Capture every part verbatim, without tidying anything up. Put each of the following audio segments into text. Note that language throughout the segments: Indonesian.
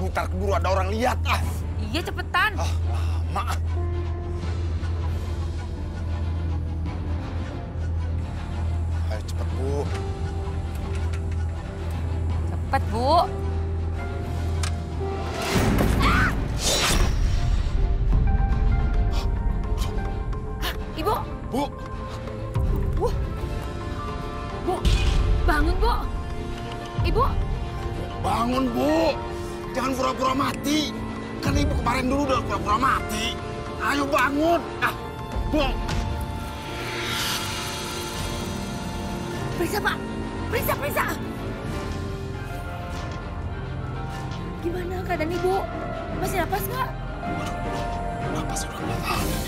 ntar keburu ada orang lihat ah. Iya cepetan. Ah, lama. Ayo cepet Bu. Cepet Bu. Ah! Ibu. Bu. Bu. Bu. Bangun Bu. Ibu. Bangun Bu. Jangan pura-pura mati. Kan Ibu kemarin dulu udah pura-pura mati. Ayo bangun. Ah, Bu. Periksa Pak. Periksa, periksa. Gimana keadaan Ibu? Masih napas nggak? Napas udah nggak ada nih.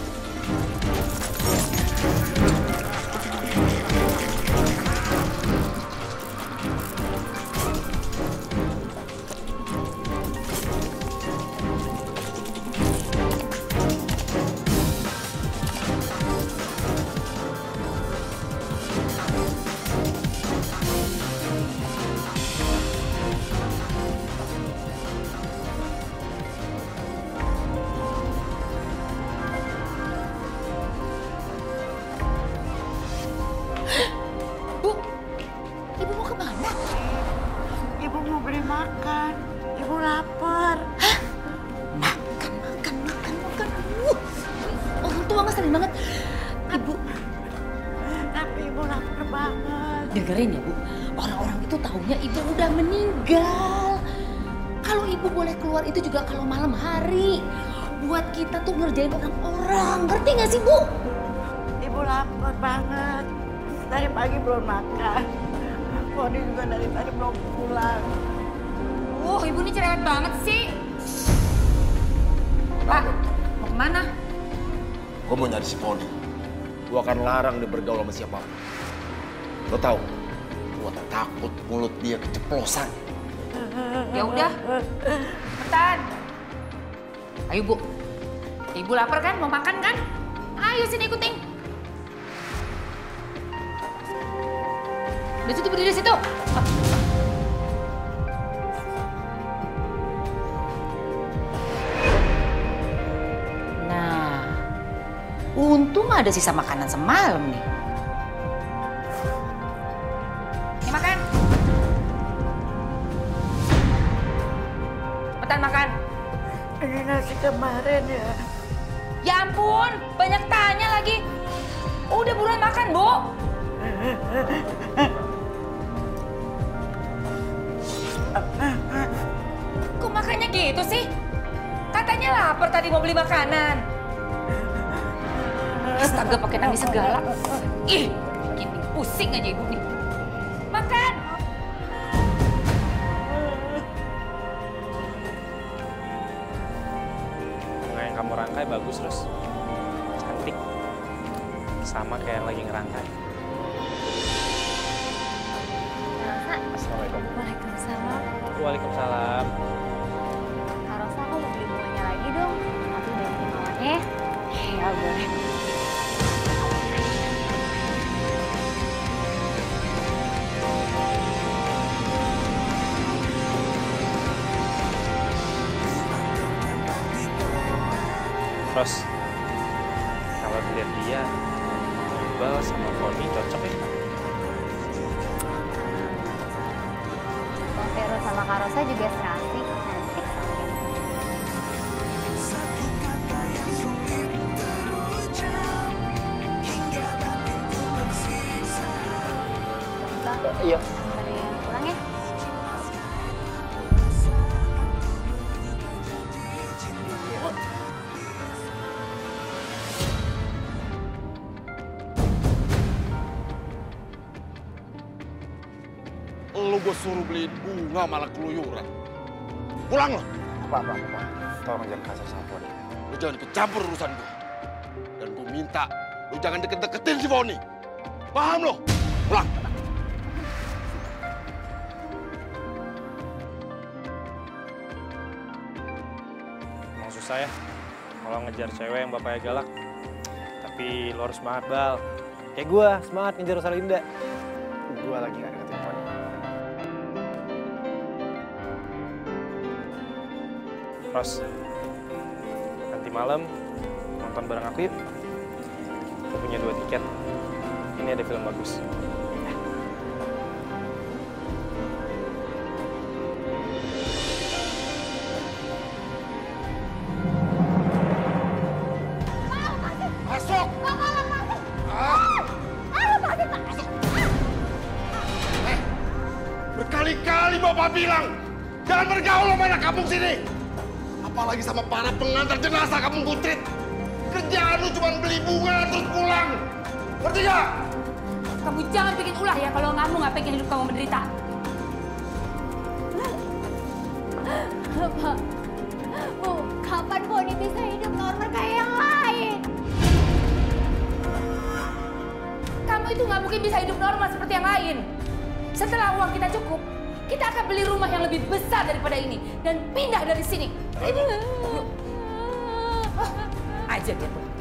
Bu, Ibu mau kemana? Ibu mau beli makan. Ibu lapar. Hah? Makan, makan, makan, makan. Uh, orang tua ngeselin banget. Ibu, Tapi ibu lapar banget. dengerin ya Bu. Orang-orang itu taunya Ibu udah meninggal. Kalau Ibu boleh keluar itu juga kalau malam hari. Buat kita tuh ngerjain orang-orang. Ngerti nggak sih Bu? Ibu lapar banget. Dari pagi belum makan. Kodi juga dari tadi belum pulang. Wah, Ibu ini cerewet banget sih. Pak, mau kemana? Gue mau nyari si Poni. Gue akan larang dia bergaul sama siapa. Lo tau, gue tak takut mulut dia keceplosan. Ya udah, cepetan. Ayo Bu, Ibu lapar kan? Mau makan kan? Ayo sini ikutin. Di situ, berdiri di situ. Nah, untung ada sisa makanan semalam nih. Ini makan. Cepetan makan. Ini nasi kemarin ya. Ya ampun, banyak tanya lagi. Udah buruan makan, Bu. Kok makannya gitu sih? Katanya lapar tadi mau beli makanan. Astaga, pakai nangis segala. Ih, bikin pusing aja Ibu nih. Makan. Bunga yang kamu rangkai bagus, Terus. Cantik. Sama kayak yang lagi ngerangkai. Assalamualaikum. Waalaikumsalam. Waalaikumsalam. Kak Rosa, aku mau beli bunganya lagi dong. Tapi banyakin mawannya. Ya, boleh. Terus, kalau dilihat dia, Iqbal sama Foni cocok ya? Bang Vero sama Kak Rosa juga serasi. Cantik sekali. Bang, Iya. anterin pulang ya. Lu gue suruh beliin bunga malah keluyuran. Pulang lo. Pak, Pak, Pak. Tolong jangan kasar sama Foni. Lu jangan ikut campur urusan gue. Dan gue minta lu jangan deket-deketin si Foni. Paham lo? Pulang. Emang susah ya kalau ngejar cewek yang bapaknya galak. Tapi lo harus semangat, Bal. Kayak gue, semangat ngejar Rosalinda. Gue lagi gak deketin Foni. Ros, nanti malam nonton bareng aku yuk. Aku punya dua tiket. Ini ada film bagus. Masuk! Ah! Masuk! Eh, berkali-kali Bapak bilang, jangan bergaul sama anak kampung sini. Apalagi sama para pengantar jenazah kampung Kutrit. Kerjaan lu cuma beli bunga terus pulang. Ngerti gak? Kamu jangan bikin ulah ya kalau kamu nggak pengen hidup kamu menderita. Pak, Bu, kapan Boni bisa hidup normal kayak yang lain? Kamu itu nggak mungkin bisa hidup normal seperti yang lain. Setelah uang kita cukup, kita akan beli rumah yang lebih besar daripada ini dan pindah dari sini. Yuk. Aja dia tuh.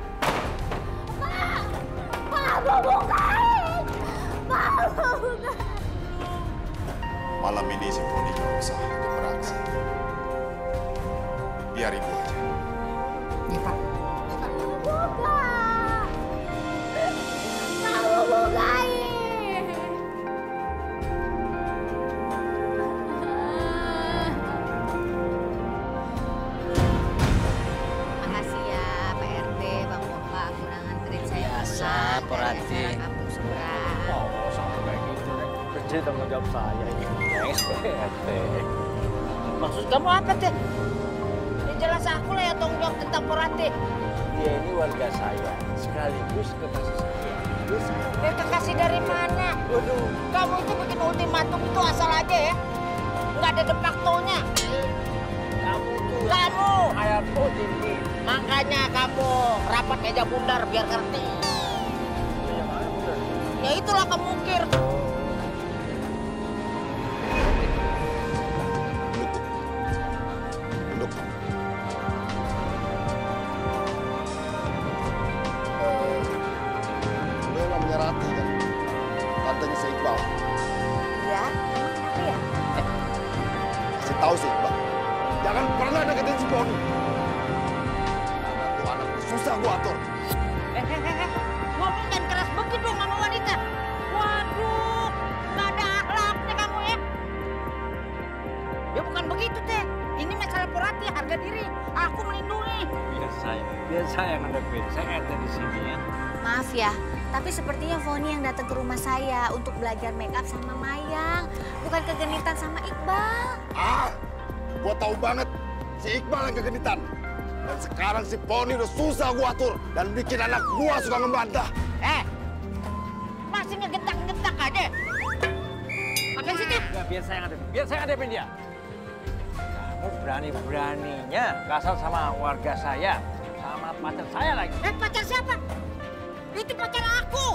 Pak, Pak, mau bukain! Pak, mau bukain! Malam ini si Poni nggak usah ikut beraksi. Biar ibu aja. Iya, Pak. Buka! Kamu bukain! Makasih ya Pak R T, Bang Bapak, udah nganterin saya Biasa, pulang Pak dari Ranti. acara kampung seberang. Oh, sampai kayak gitu, Nek. Kerja tanggung jawab saya ini. Thanks, P R T. Maksud kamu apa, Teh? Ya jelas aku lah yang tanggung jawab tentang Porate. Dia ini warga saya, sekaligus kekasih saya. Dia saya. Eh, kekasih dari mana? Waduh, Kamu itu bikin ultimatum itu asal aja ya? Nggak ada de facto-nya. kamu tuh Kamu! kayak tinggi. Makanya kamu rapat meja bundar biar ngerti. Yang mana bener? Ya itulah kamu ukir. Duduk. Lu yang namanya Rati kan? Tantenya si Iqbal. Ya, emang kenapa ya? Kasih tahu si Iqbal. Jangan pernah deketin si Poni. Karena tuh anak susah gua atur. Eh, eh, eh, eh. Ngomong jangan keras begitu dong sama wanita. Waduh, nggak ada akhlaknya kamu ya. Ya bukan begitu, Teh. Ini masalah Porate, harga diri. Aku melindungi. Biar saya, biar saya yang ngadepin. Saya R T di sini ya. Maaf ya, tapi sepertinya Foni yang datang ke rumah saya untuk belajar make up sama Mayang. Bukan kegenitan sama Iqbal. Ah, gua tahu banget si Iqbal yang kegenitan. Dan sekarang si Poni udah susah gua atur dan bikin anak gua suka membantah. Eh, masih ngegentak-gentak aja. Pakai sih, Teh. Enggak, biar saya ngadepin. Biar saya ngadepin dia. Kamu berani-beraninya kasar sama warga saya. Sama pacar saya lagi. Eh, pacar siapa? Itu pacar aku.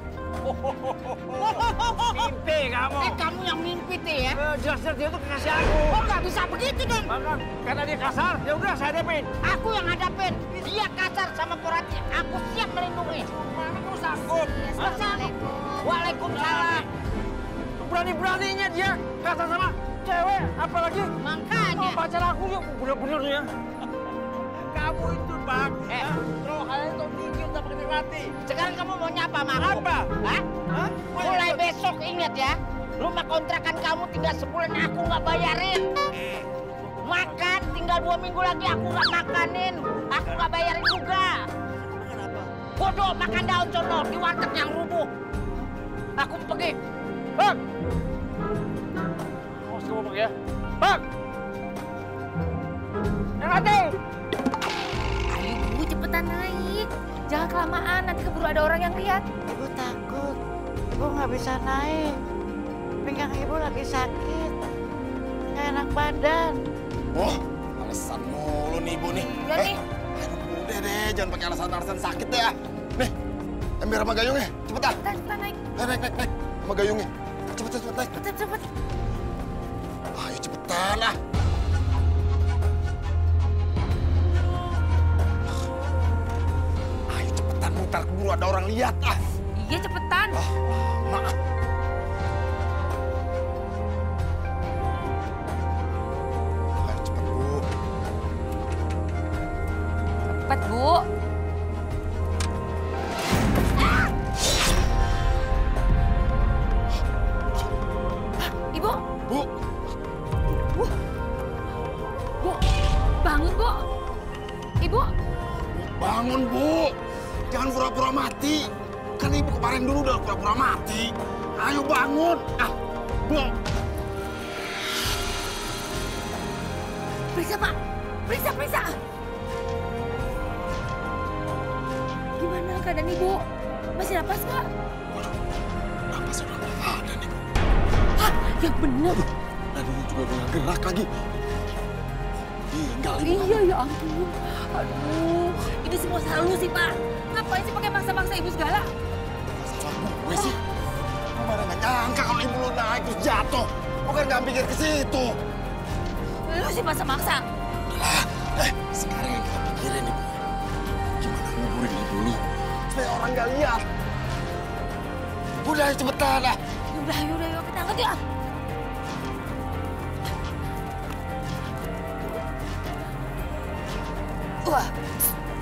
Mimpi kamu. Eh, kamu yang mimpi, Teh ya? Eh, jelas-jelas dia tuh kekasih aku. Oh, nggak bisa begitu dong. Bahkan karena dia kasar, ya udah saya hadapin. Aku yang hadapin. Dia kasar sama Porate. Aku siap melindungi. Mana kamu sanggup? Assalamualaikum. Waalaikumsalam. Berani-beraninya dia kasar sama cewek, apalagi Makanya. oh, pacar aku yuk bener-bener ya. Kamu itu bang, Eh. terus kalian tuh tinggi udah pakai mati. Sekarang kamu mau nyapa sama aku? Apa? Hah? Hah? Mulai besok ingat ya. Rumah kontrakan kamu tinggal sebulan aku nggak bayarin. Makan tinggal dua minggu lagi aku nggak makanin. Aku nggak bayarin juga. Kenapa? Bodoh makan daun condol di warteg yang rubuh. Aku pergi. Bang! Awas kamu bang ya. Bang! Yang hati! Ayo Bu, cepetan naik. Jangan kelamaan, nanti keburu ada orang yang lihat. Ibu takut. Ibu nggak bisa naik. Pinggang ibu lagi sakit. Nggak enak badan. Wah, alasan mulu nih ibu nih. Iya nih. Aduh, udah deh, jangan pakai alasan-alasan sakit deh ya. Nih, ember sama gayungnya, cepetan. Cepetan, cepetan naik. Naik, naik, naik, naik. Sama gayungnya. Cepet, cepet, naik. Cepet, cepet. Ayo cepetan lah. Ayo cepetan, mutar keburu ada orang lihat ah. Iya, cepetan. Ah, lama ah. Ayo cepet bu. Ah! Ibu. Bu. Bu. Bu. Bangun, Bu. Ibu. Bangun, Bu. Jangan pura-pura mati. Kan ibu kemarin dulu udah pura-pura mati. Ayo bangun. Ah, Bu. Periksa, Pak. Periksa, periksa. Gimana keadaan Ibu? Masih napas, Pak? Napas udah nggak ada nih, Bu. Hah? Yang bener. Nadinya juga udah nggak gerak lagi. Tinggal ibu. Iya, ya ampun. Aduh, ini semua salah lu sih, Pak. Ngapain sih pakai maksa-maksa Ibu segala? Salah gue sih. Kemarin nggak nyangka kalau ibu lu naik terus jatuh. Bukan nggak pikir ke situ. Lu sih maksa-maksa. Lah, eh sekarang yang kita pikirin nih, Bu. Gimana nguburin ibu lu supaya orang nggak lihat. Udah cepetan lah. Yaudah, yaudah, yuk kita angkat ya. Wah,